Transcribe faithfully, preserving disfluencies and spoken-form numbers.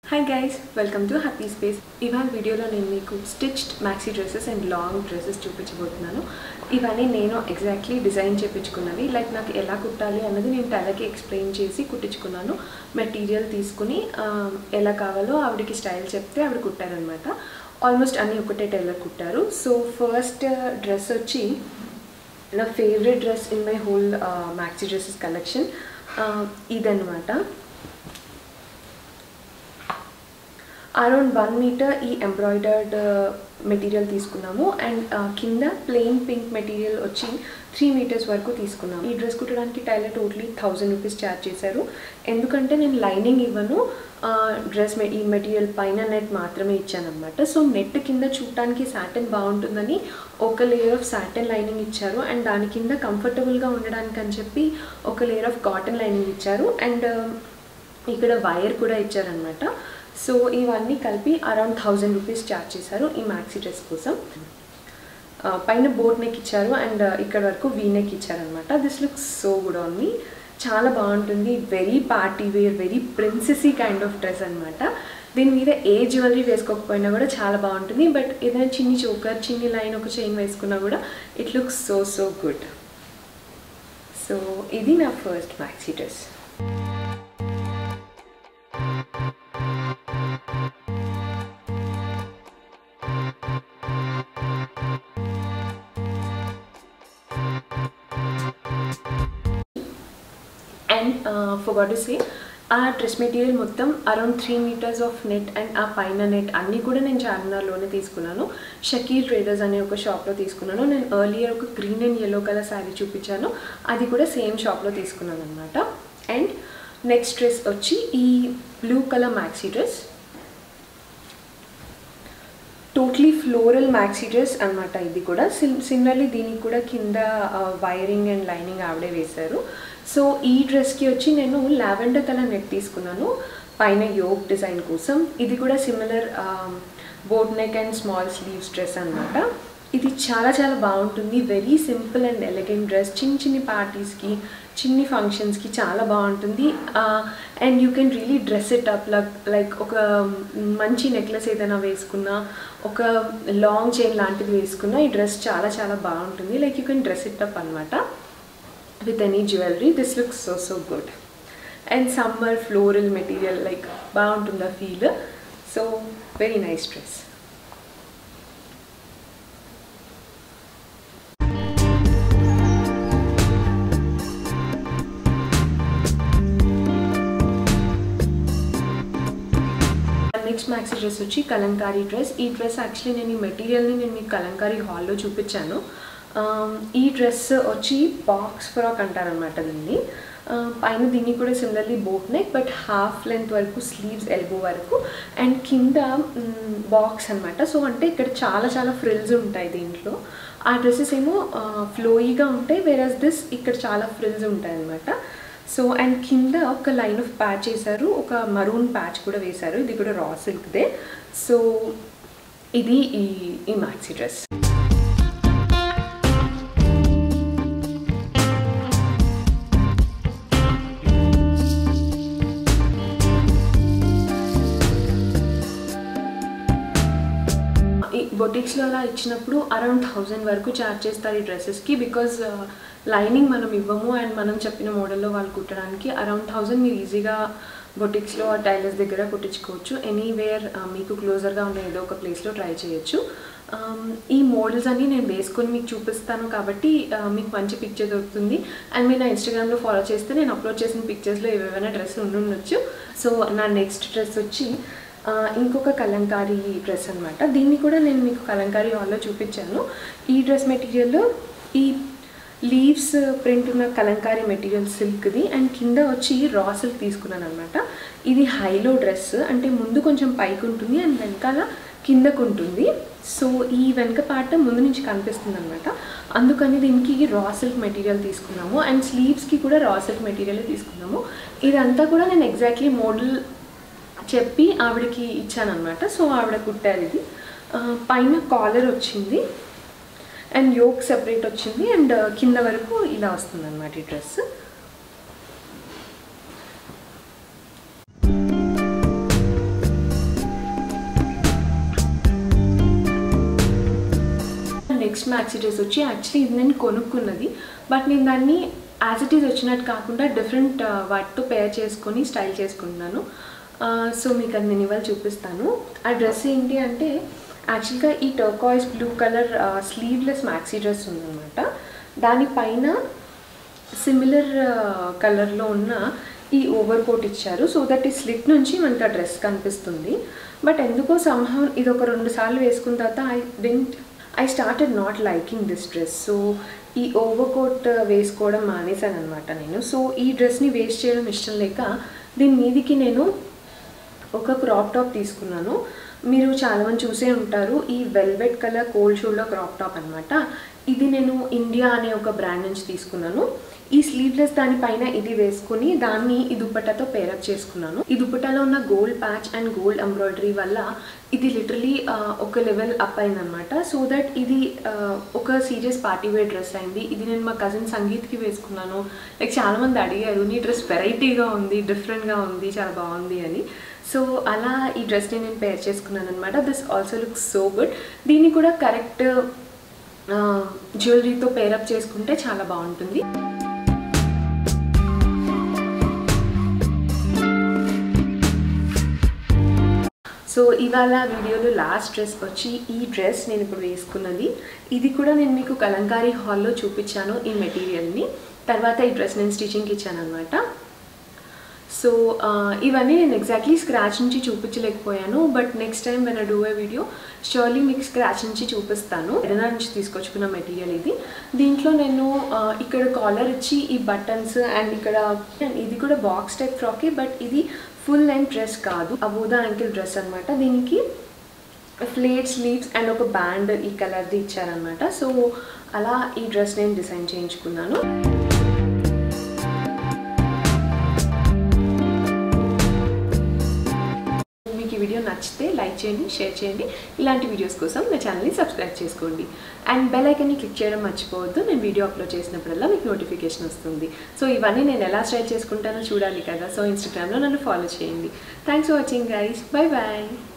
Hi guys, welcome to Happy Space. ఇవాళ వీడియోలో నేను మీకు stitched maxi dresses and long dresses చూపించబోతున్నాను. ఇవన్నీ నేను ఎగ్జాక్ట్లీ డిజైన్ చేయించుకున్నవి. లైక్ నాకు ఎలా కుట్టాలి అన్నది నేను టైలర్కి ఎక్స్ప్లెయిన్ చేసి కుట్టించుకున్నాను. మెటీరియల్ తీసుకుని ఎలా కావాలో ఆవిడకి స్టైల్ చెప్తే ఆవిడ కుట్టారనమాట. ఆల్మోస్ట్ అన్నీ ఒకటే టైలర్ కుట్టారు. సో ఫస్ట్ డ్రెస్ వచ్చి నా favourite dress in my whole maxi dresses collection ఇదన్నమాట. అరౌండ్ వన్ మీటర్ ఈ ఎంబ్రాయిడర్డ్ మెటీరియల్ తీసుకున్నాము అండ్ కింద ప్లెయిన్ పింక్ మెటీరియల్ వచ్చి త్రీ మీటర్స్ వరకు తీసుకున్నాము. ఈ డ్రెస్ కుట్టడానికి tailor totally thousand rupees charge చేశారు. ఎందుకంటే నేను లైనింగ్ ఇవ్వను, డ్రెస్ ఈ మెటీరియల్ పైన నెట్ మాత్రమే ఇచ్చాను అనమాట. సో నెట్ కింద చూడటానికి సాటిన్ బాగుంటుందని ఒక లేయర్ ఆఫ్ సాటిన్ లైనింగ్ ఇచ్చారు అండ్ దాని కింద కంఫర్టబుల్గా ఉండడానికి అని చెప్పి ఒక లేయర్ ఆఫ్ కాటన్ లైనింగ్ ఇచ్చారు అండ్ ఇక్కడ వైర్ కూడా ఇచ్చారనమాట. సో ఇవన్నీ కలిపి అరౌండ్ థౌజండ్ రూపీస్ ఛార్జ్ చేశారు ఈ maxi డ్రెస్ కోసం. పైన బోట్ నెక్ ఇచ్చారు అండ్ ఇక్కడ వరకు వీ నెక్ ఇచ్చారనమాట. This looks so good on me. చాలా బాగుంటుంది. Very party wear, very princessy kind of dress అనమాట. దీని మీద ఏ జ్యువెలరీ వేసుకోకపోయినా కూడా చాలా బాగుంటుంది. బట్ ఏదైనా చిన్ని చోకర్, చిన్ని లైన్, ఒక చైన్ వేసుకున్నా కూడా it looks so so good. So ఇది నా first maxi dress. And forgot to say ఆ డ్రెస్ మెటీరియల్ మొత్తం around three metres of net and ఆ పైన నెట్ అన్నీ కూడా నేను చార్మినార్లోనే తీసుకున్నాను. షకీర్ ట్రేడర్స్ అనే ఒక షాప్లో తీసుకున్నాను. నేను ఎర్లియర్ ఒక green and yellow colour sari చూపించాను, అది కూడా సేమ్ షాప్లో తీసుకున్నాను అనమాట. అండ్ నెక్స్ట్ డ్రెస్ వచ్చి ఈ blue colour maxi dress, totally floral maxi dress అనమాట. ఇది కూడా సిమ్ సిమిలర్లీ దీనికి కూడా కింద వైరింగ్ అండ్ లైనింగ్ ఆవిడే వేశారు. సో ఈ డ్రెస్కి వచ్చి నేను లావెండర్ కలర్ నెట్ తీసుకున్నాను పైన యోక్ డిజైన్ కోసం. ఇది కూడా similar boat neck and small sleeves dress అనమాట. ఇది చాలా చాలా బాగుంటుంది. Very simple and elegant dress. చిన్న చిన్ని పార్టీస్కి, చిన్ని ఫంక్షన్స్కి చాలా బాగుంటుంది. And you can really dress it up like like ఒక మంచి నెక్లెస్ ఏదైనా వేసుకున్నా, ఒక లాంగ్ చైన్ లాంటిది వేసుకున్నా ఈ డ్రెస్ చాలా చాలా బాగుంటుంది. Like you can dress it up అనమాట with any jewelry. This looks so so good. And summer floral material, like baguntunda feel. So very nice dress. Next maxi dress వచ్చి kalamkari dress. ఈ dress actually నేను ఈ మెటీరియల్ని నేను మీకు కలంకారీ హాల్లో చూపించాను. ఈ డ్రెస్ వచ్చి బాక్స్ ఫ్రాక్ అంటారనమాట దీన్ని. పైన దీన్ని కూడా similarly boat neck, but half length వరకు స్లీవ్స్ ఎల్బో వరకు అండ్ కింద బాక్స్ అనమాట. సో అంటే ఇక్కడ చాలా చాలా ఫ్రిల్స్ ఉంటాయి దీంట్లో. ఆ డ్రెస్సెస్ ఏమో ఫ్లోయీగా ఉంటాయి, వేరస్ దిస్ ఇక్కడ చాలా ఫ్రిల్స్ ఉంటాయి అనమాట. సో అండ్ కింద ఒక లైన్ ఆఫ్ ప్యాచ్ వేశారు, ఒక మరూన్ ప్యాచ్ కూడా వేశారు. ఇది కూడా రా సిల్క్దే. సో ఇది ఈ ఈ maxi డ్రెస్. బొటిక్స్లో అలా ఇచ్చినప్పుడు అరౌండ్ థౌజండ్ వరకు ఛార్జ్ చేస్తారు ఈ డ్రెస్సెస్కి. బికాజ్ లైనింగ్ మనం ఇవ్వము అండ్ మనం చెప్పిన మోడల్లో వాళ్ళు కుట్టడానికి అరౌండ్ థౌజండ్ మీరు ఈజీగా బొటిక్స్లో టైలర్స్ దగ్గర కుట్టించుకోవచ్చు. ఎనీవేర్ మీకు క్లోజర్గా ఉన్న ఏదో ఒక ప్లేస్లో ట్రై చేయొచ్చు. ఈ మోడల్స్ అన్నీ నేను వేసుకొని మీకు చూపిస్తాను కాబట్టి మీకు మంచి పిక్చర్ దొరుకుతుంది. అండ్ మీరు నా ఇన్స్టాగ్రామ్లో ఫాలో చేస్తే నేను అప్లోడ్ చేసిన పిక్చర్స్లో ఏవేమైనా డ్రెస్ ఉండి ఉండొచ్చు. సో నా నెక్స్ట్ డ్రెస్ వచ్చి ఇంకొక కలంకారీ డ్రెస్ అనమాట. దీన్ని కూడా నేను మీకు కలంకారీ హాల్లో చూపించాను. ఈ డ్రెస్ మెటీరియల్ ఈ లీవ్స్ ప్రింట్ ఉన్న కలంకారీ మెటీరియల్ సిల్క్ది అండ్ కింద వచ్చి రా సిల్క్ తీసుకున్నాను అనమాట. ఇది హైలో డ్రెస్, అంటే ముందు కొంచెం పైకి ఉంటుంది అండ్ వెనకాల కిందకు ఉంటుంది. సో ఈ వెనక పార్ట్ ముందు నుంచి కనిపిస్తుంది అనమాట. అందుకని దీనికి రా సిల్క్ మెటీరియల్ తీసుకున్నాము అండ్ స్లీవ్స్కి కూడా రా సిల్క్ మెటీరియల్ తీసుకున్నాము. ఇదంతా కూడా నేను ఎగ్జాక్ట్లీ మోడల్ చెప్పి ఆవిడకి ఇచ్చాను అనమాట. సో ఆవిడ కుట్టారు. ఇది పైన కాలర్ వచ్చింది అండ్ యోక్ సెపరేట్ వచ్చింది అండ్ కింద వరకు ఇలా వస్తుంది అనమాట ఈ డ్రెస్. నెక్స్ట్ మ్యాక్సీ డ్రెస్ వచ్చి యాక్చువల్లీ ఇది నేను కొనుక్కున్నది, బట్ నేను దాన్ని యాజ్ ఇట్ ఈజ్ వచ్చినట్టు కాకుండా డిఫరెంట్ వాటితో పేర్ చేసుకొని స్టైల్ చేసుకుంటున్నాను. సో మీకు అది నేను ఇవాళ చూపిస్తాను. ఆ డ్రెస్ ఏంటి అంటే యాక్చువల్గా ఈ turquoise blue colour sleeveless maxi dress ఉందన్నమాట. దానిపైన సిమిలర్ కలర్లో ఉన్న ఈ ఓవర్ కోట్ ఇచ్చారు, సో దట్ ఈ స్లిట్ నుంచి మనకు ఆ డ్రెస్ కనిపిస్తుంది. బట్ ఎందుకో సంహౌ ఇది ఒక రెండు సార్లు వేసుకున్న తర్వాత I didn't I started not liking this dress. So ఈ ఓవర్ కోట్ వేసుకోవడం మానేశాను అనమాట నేను. సో ఈ డ్రెస్ని వేస్ట్ చేయడం ఇష్టం లేక దీని మీదికి నేను ఒక క్రాప్ టాప్ తీసుకున్నాను. మీరు చాలామంది చూసే ఉంటారు, ఈ velvet colour cold shoulder crop top అనమాట. ఇది నేను ఇండియా అనే ఒక బ్రాండ్ నుంచి తీసుకున్నాను. ఈ స్లీవ్లెస్ దానిపైన ఇది వేసుకుని దాన్ని ఈ దుపట్టాతో పేరప్ చేసుకున్నాను. ఈ దుపట్టాలో ఉన్న gold patch and gold embroidery వల్ల ఇది లిటరలీ ఒక లెవెల్ అప్ అయిందనమాట. సో దట్ ఇది ఒక సీరియస్ పార్టీ వేర్ డ్రెస్ అయింది. ఇది నేను మా కజిన్ సంగీత్కి వేసుకున్నాను. లైక్ చాలామంది అడిగారు, నీ డ్రెస్ వెరైటీగా ఉంది, డిఫరెంట్గా ఉంది, చాలా బాగుంది అని. సో అలా ఈ డ్రెస్ని నేను పేర్ చేసుకున్నాను అనమాట. This also looks so good. దీన్ని కూడా కరెక్ట్ జ్యువెలరీతో పేరప్ చేసుకుంటే చాలా బాగుంటుంది. సో ఇవాళ వీడియోలో లాస్ట్ డ్రెస్ వచ్చి ఈ డ్రెస్ నేను ఇప్పుడు వేసుకున్నది. ఇది కూడా నేను మీకు కలంకారీ హాల్లో చూపించాను ఈ మెటీరియల్ని. తర్వాత ఈ డ్రెస్ నేను స్టిచ్చింగ్కి ఇచ్చాను అనమాట. సో ఇవన్నీ నేను ఎగ్జాక్ట్లీ స్క్రాచ్ నుంచి చూపించలేకపోయాను, but next time when I do a video surely మీకు స్క్రాచ్ నుంచి చూపిస్తాను. ఎడనా నుంచి తీసుకొచ్చుకున్న మెటీరియల్ ఇది. దీంట్లో నేను ఇక్కడ కాలర్ ఇచ్చి ఈ బటన్స్ అండ్ ఇక్కడ ఇది కూడా బాక్స్ టైప్ ఫ్రాకే, బట్ ఇది ఫుల్ లెంత్ డ్రెస్ కాదు, అబోదా యాంకిల్ డ్రెస్ అనమాట. దీనికి ఫ్లేట్ స్లీవ్స్ అండ్ ఒక బ్యాండ్ ఈ కలర్ది ఇచ్చారనమాట. సో అలా ఈ డ్రెస్ నేను డిజైన్ చేయించుకున్నాను. మీకు ఈ వీడియో నచ్చితే లైక్ చేయండి, షేర్ చేయండి. ఇలాంటి వీడియోస్ కోసం నా ఛానల్ని సబ్స్క్రైబ్ చేసుకోండి అండ్ బెల్ ఐకాన్ని క్లిక్ చేయడం మర్చిపోవద్దు. నేను వీడియో అప్లోడ్ చేసినప్పుడల్లా మీకు నోటిఫికేషన్ వస్తుంది. సో ఇవన్నీ నేను ఎలా స్టైల్ చేసుకుంటానో చూడాలి కదా. సో ఇన్స్టాగ్రామ్లో నన్ను ఫాలో చేయండి. Thanks for watching guys. Bye bye.